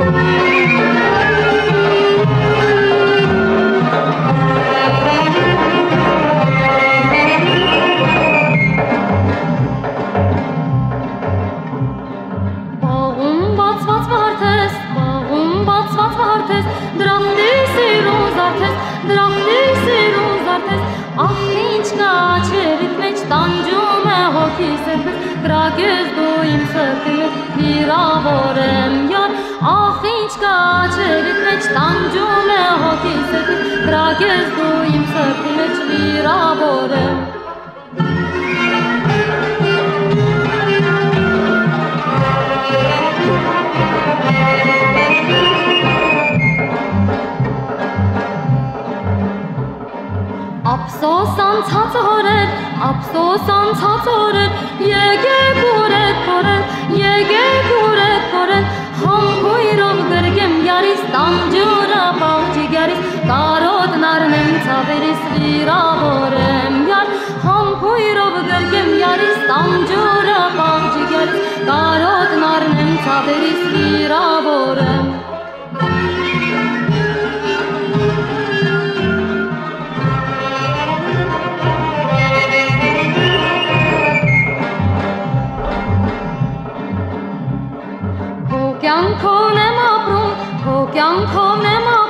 Ach, ինչ կաչերիտ մեջ տանջում է հոգիսերպես, կրակես դու իմ սրտի մեջ վիրավոր եմ յար։ Ach, ինչ կաչերիտ մեջ տանջում է հոգիսերպես, կրակես դու իմ սրտի մեջ վիրավոր եմ։ Ափսոս անցած օրեր, ափսոս անցած օրեր, եկեք ուրետ կորել, եկեք ուրետ կորել, համբույրով գրգեմ յարիս, տանջուրը պաղջի գարիս, կարոտն արնեմ ցավերիս վիրավոր եմ յար, համբույրով գրգեմ յարիս, տանջուրը պաղջի գարիս, կարոտն արնեմ ցավերիս վիրավոր եմ։ Կյանքով եմ ապրում, քո կյանքով եմ